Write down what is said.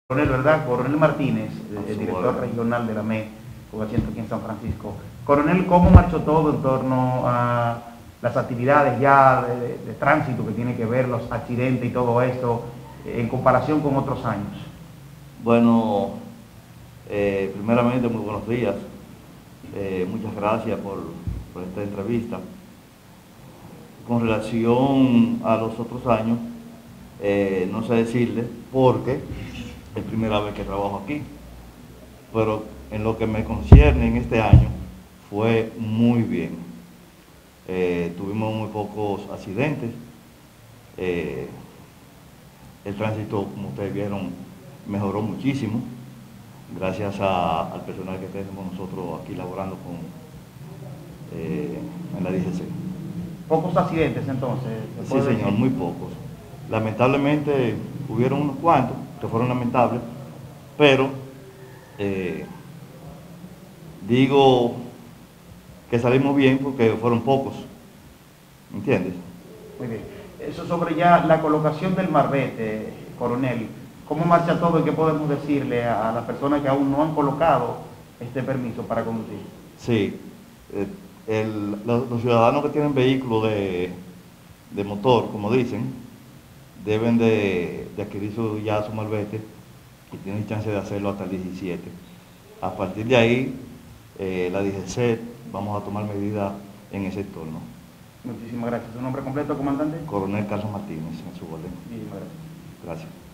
Coronel, ¿verdad? Coronel Martínez, el director regional de la ME, con asiento aquí en San Francisco. Coronel, ¿cómo marchó todo en torno a las actividades ya de tránsito que tiene que ver, los accidentes y todo esto, en comparación con otros años? Bueno, primeramente muy buenos días. Muchas gracias por esta entrevista. Con relación a los otros años, no sé decirle porque es primera vez que trabajo aquí, pero en lo que me concierne en este año fue muy bien. Tuvimos muy pocos accidentes. El tránsito, como ustedes vieron, mejoró muchísimo gracias al personal que tenemos nosotros aquí laborando en la DGC. ¿Pocos accidentes entonces? Sí, señor, muy pocos. Lamentablemente hubieron unos cuantos que fueron lamentables, pero digo que salimos bien porque fueron pocos, ¿me entiendes? Muy bien. Eso sobre ya la colocación del marbete, coronel, ¿cómo marcha todo y qué podemos decirle a las personas que aún no han colocado este permiso para conducir? Sí, los ciudadanos que tienen vehículos de motor, como dicen, deben de adquirir ya su marbete y tienen chance de hacerlo hasta el 17. A partir de ahí, la DGC vamos a tomar medidas en ese entorno. Muchísimas gracias. ¿Su nombre completo, comandante? Coronel Carlos Martínez, en su orden. Muchísimas gracias. Gracias.